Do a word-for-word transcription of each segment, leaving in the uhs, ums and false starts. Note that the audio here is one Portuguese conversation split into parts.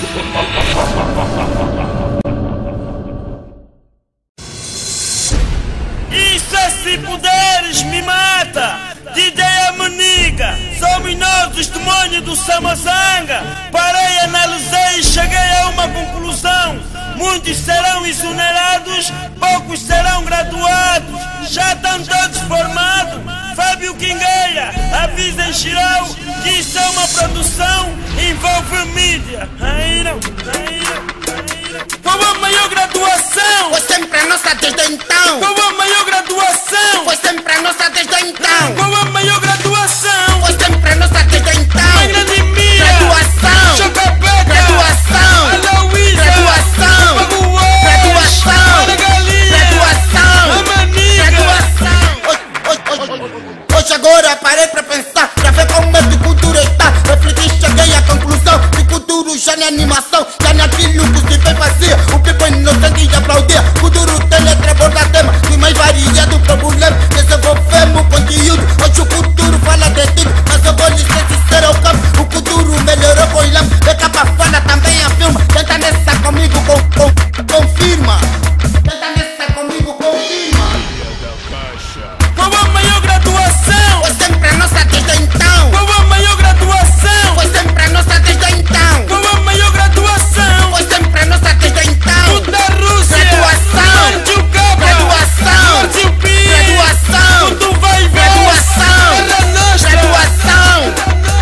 Isso é se puderes me mata, D J Amaniga. Somos nós os demônios do Samazanga. Parei, analisei e cheguei a uma conclusão: muitos serão exonerados, poucos serão graduados. Já estão todos formados. Fábio Quingueira, avisa em Chirau que isso é uma produção, envolve mídia. Aí não, aí não, aí não. Qual a maior graduação? Foi sempre a nossa desde então. Qual a maior graduação? Foi sempre a nossa desde então. Qual a maior graduação? Foi sempre a nossa desde então. Magnanemia, graduação, Chocapeca, graduação, Aloísa, graduação, Baguás, graduação, Galinha, graduação, Amaniga. graduação. Hoje, hoje, hoje agora parei pra pensar, pra ver como é que cultura está. Refleti, cheguei à conclusão que cultura já não é animação, já não é aquilo que se bem fazia. O people inocente e aplaudia. Cultura teletraborda tema, que mais varia do problema. Desenvolvemos o conteúdo, hoje o futuro fala de tudo. Mas eu vou lhe ser sincero ao campo, o futuro melhorou com o lama. Vem cá pra fora, também afirma. Tenta nessa comigo, com, com, confirma. Tenta nessa comigo, confirma. Qual a maior graduação? Foi sempre a nossa desde então. Qual a maior graduação? Foi sempre a nossa desde então. Qual a maior graduação? Foi sempre a nossa desde então. Tudo da Rússia, Graduação, Mantiu Capa, graduação, Marcio Pires, graduação, Tudo vai ver, graduação, Terra Nostra, graduação,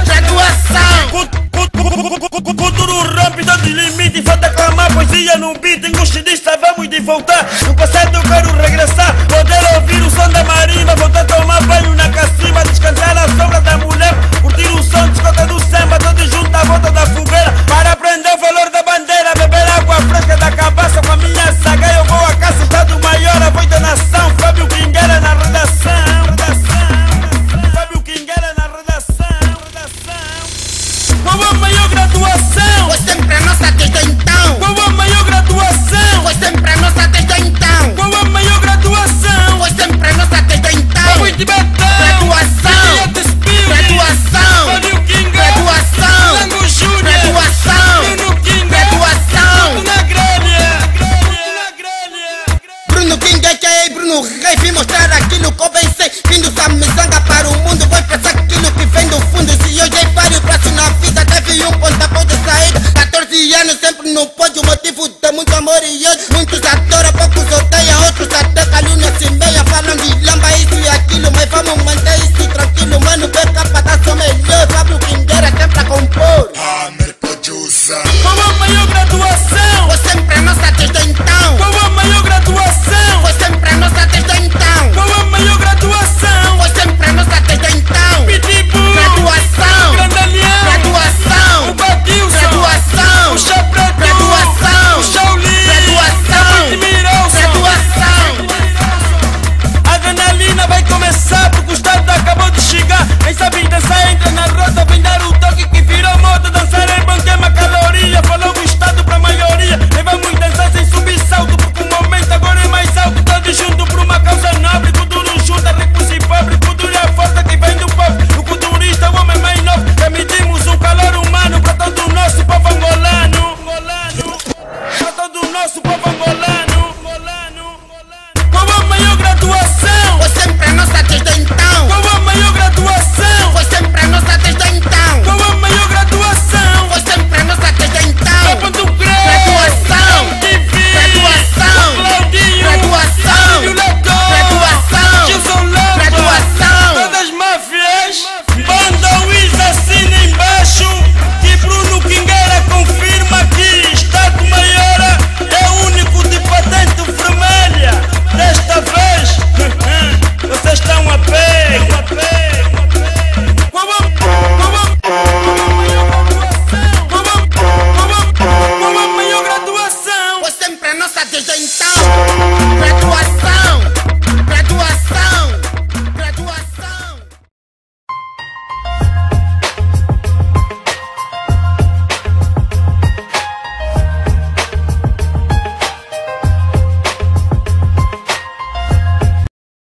graduação. Futuro rápido de limite, falta aclamar poesia no beat. Enguxidista, vamos de voltar. No passado eu quero regressar, poder ouvir o som da marimba, voltar a tomar banho na cacimba, descansar na sombra da mulher, curtir o som, desconta do samba, todos juntos à volta da fogueira, para aprender o valor da bandeira, beber água fresca da cabaça com a minha saga. Eu vou a casa, Estado Maior, a voz da nação. Fábio Quingueira na redação, redação. Fábio Quingueira na redação, redação. Qual a maior graduação? Foi sempre a nossa desde então. Qual a maior graduação? Foi sempre a nossa desde então. Qual a maior graduação? Foi sempre a nossa desde então. Vamos de batalha.